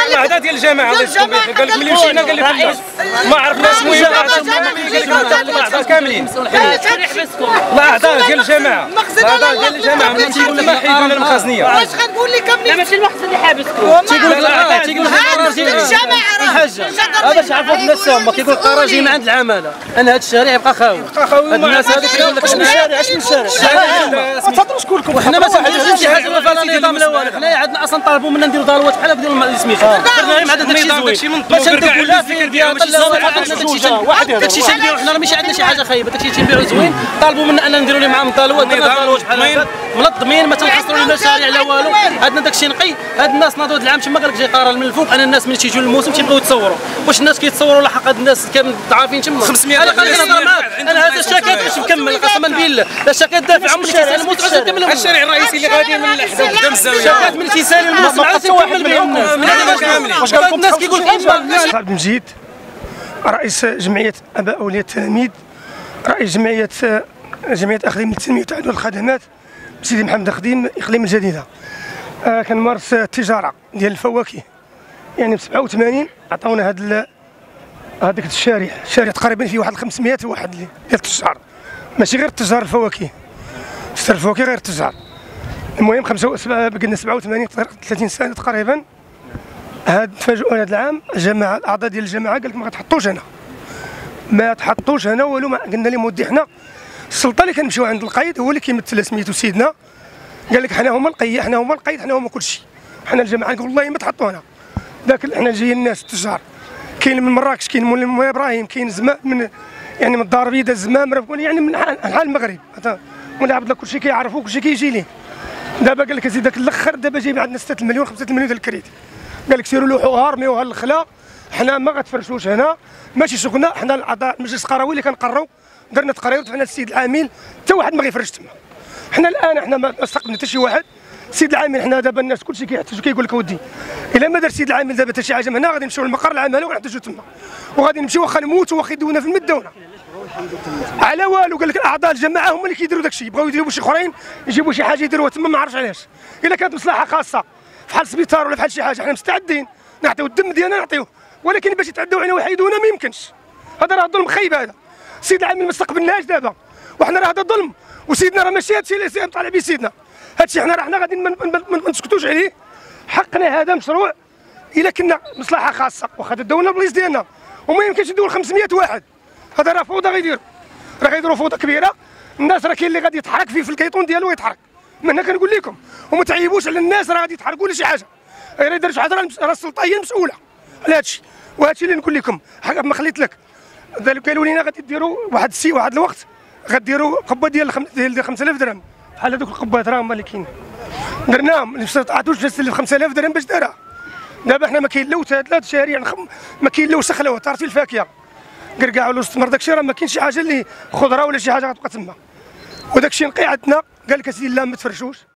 هذا ديال الجماعه قال لك ملي مشينا قال لي ما عرفناش المهم اعضاء كاملين اعضاء ديال الجماعه ديال الجماعه ملي تيقول لنا حيدوا لنا المخازنيه واش غنقول لك لا ماشي المقصد اللي حابسكم تيقول لك الجماعه الحاجه باش عرفوا الناس هما كيقول القرار جاي من عند العماله ان هذا الشارع يبقى خاوي هاد الناس هذوك كيقول لك اش من الشارع اش من الشارع ما تهضروش كلكم حنا ما تحدثوش شي حاجه ولا نظام لا والو حنايا عندنا اصلا طالبوا منا نديروا ضلوات بحال ديال سميتو درنا غير مع داكشي زوين باش نديروا لا في ديال داكشي تنبيعوا حنا راه ماشي عندنا شي حاجه خايبه داكشي تنبيعوا زوين طالبوا منا ان نديروا لهم معاهم ضلوات درنا ضلوات بحال هكا منظمين ما تنحصروا المشاريع لا والو عندنا داكشي نقي هاد الناس ناضوا هاد العام تما قال لك جاي قرار من الفوق ان الناس ملي تيجيو للموسم تيبقاو يتصوروا واش الناس كيتصوروا لحق هاد الناس كامل ضعافين تما 500 انا قال نهضر معاك انا هذا الشاكات باش نكمل قسما بالله لا شاكات دافع عمري كيسال الموسم باش نكمل الشارع الرئيسي اللي غادي من الاحداث قدام الزاويه شاكات ملي تيسال الموسم عاد تكمل به الناس واش قال الناس كيقول عبد المجيد رئيس جمعيه اباء اولياء التلاميذ رئيس جمعيه اخدم للتنميه وتعدد الخدمات سيدي محمد خديم اقليم الجديده. كنمارس التجاره ديال الفواكه يعني ب 87 عطاونا هذاك الشارع تقريبا فيه واحد 500 واحد ديال التجار ماشي غير التجار الفواكه الفواكه غير التجار. المهم بقينا 87 30 سنه تقريبا. هاد تفاجؤوا هذا العام الجماعه الاعضاء ديال الجماعه قال لك ما تحطوش هنا والو ما قلنا لهم ودي حنا السلطه اللي كنمشيو عند القايد هو اللي كيمثل سميتو سيدنا قال لك حنا هما القيد حنا هما القايد حنا هما كلشي حنا الجماعه نقول والله ما تحطوا هنا ذاك حنا جايين الناس التجار كاين من مراكش كاين من مولاي ابراهيم كاين زمان من يعني من الدار البيضاء الزمام يعني من انحاء المغرب مولاي عبد الله كلشي كيعرفوا كلشي كيجي ليه. دابا قال لك ذاك الاخر دابا جايب عندنا 6 مليون 5 مليون ديال الكريدي قال لك سيروا لوحوها رميوها للخلا حنا ما غتفرشوش هنا ماشي شغلنا حنا الاعضاء المجلس القروي اللي كنقروا درنا تقرير ودفعنا للسيد العامل حتى واحد ما غيفرش تما. حنا الان حنا ما استقبلنا حتى شي واحد السيد العامل حنا دابا الناس كلشي كيحتاجوا كيقول لك اودي الا ما دار السيد العامل دابا حتى شي حاجه من هنا غادي نمشيو للمقر العماله ونحتاجوا تما وغادي نمشيو واخا نموتوا واخا يدونا في المدونه على والو. قال لك الاعضاء الجماعه هما اللي كيديروا داك الشيء بغاو يديروا شي اخرين يجيبوا شي حاجه يديروها تما ما عرفتش علاش. الا كانت مصلحه خاصه بحال السبيطار ولا بحال شي حاجه حنا مستعدين نعطيو الدم ديالنا نعطيوه ولكن باش يتعداو علينا ويحيدونا ما يمكنش. هذا راه ظلم خايب هذا. السيد العامل ما استقبلناش دابا وحنا راه هذا ظلم وسيدنا راه ماشي هادشي اللي طالع به سيدنا هادشي حنا غادي ما نسكتوش عليه. حقنا هذا مشروع الا كنا مصلحه خاصه واخا داونا البليص ديالنا وما يمكنش نديروا 500 واحد. هذا راه فوضى غيديروا فوضى كبيره. الناس راه كاين اللي غادي يتحرك فيه في الكيطون ديالو ويتحرك من هنا كنقول لكم وما تعيبوش على الناس راه غادي يتحركوا ولا شي حاجه غير يدير شي حاجه راه السلطه هي المسؤوله على هادشي وهادشي اللي نقول لكم حق ما خليت لك. قالوا لينا غادي ديروا واحد الوقت غديروا قبه ديال 5000 درهم بحال هذوك القبات راه هما اللي كاين درناهم ما استطعتوش نسلف 5000 درهم باش دارها. دابا حنا ما كاين لا ثلاث شارع ما كاين لا وسخ لا وطارتي الفاكهه كركاع ولا استمر داكشي راه ما كاينش شي حاجه اللي خضره ولا شي حاجه غتبقى تما وداكشي نقي عندنا. قال لك اسيدي لا ما تفرشوش